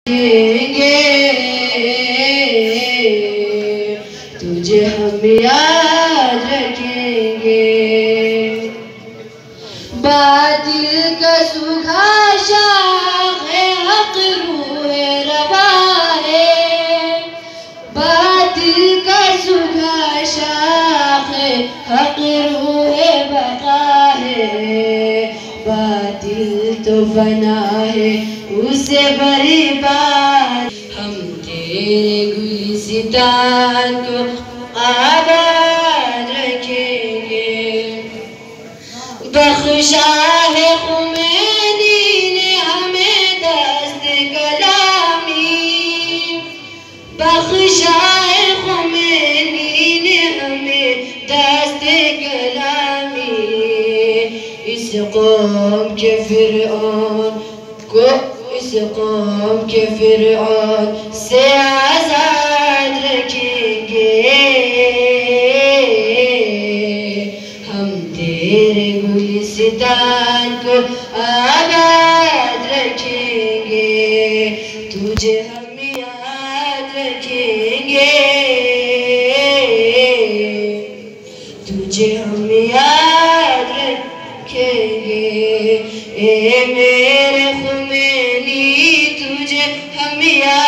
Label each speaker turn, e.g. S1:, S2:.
S1: تجھے ہم یاد رکھیں گے، باطل کا سوکھا شاخ حق روح روا ہے، باطل کا سوکھا شاخ حق روح بقا ہے، باطل تو فنا ہے اسے برباد، ہم تیرے گلستان کو آباد رکھیں گے، بخشا ہے خمینی نے ہمیں دست کلامی، بخشا ہے خمینی نے ہمیں دست کلامی، اس قوم کے فرعون کو اس قوم کے فرعون سے آزاد رکھیں گے، ہم تیرے گلستان کو آباد رکھیں گے، تجھے ہم یاد رکھیں گے، تجھے ہم یاد رکھیں گے، اے میرے خمینی تجھے ہم یاد